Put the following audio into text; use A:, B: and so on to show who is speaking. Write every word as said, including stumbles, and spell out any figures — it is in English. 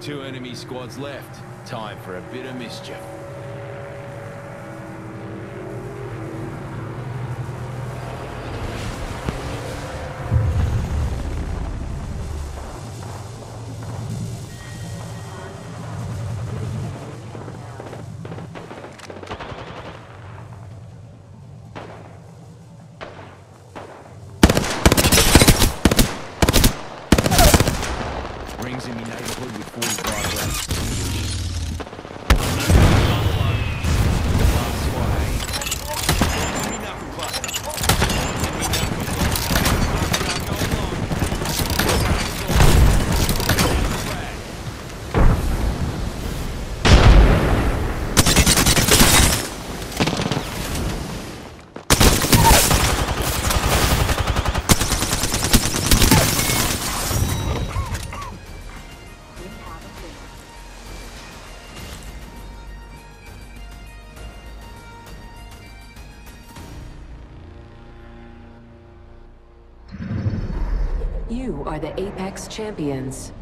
A: Two enemy squads left. Time for a bit of mischief. Rings in my neighborhood with forty-five rounds.
B: You are the Apex Champions.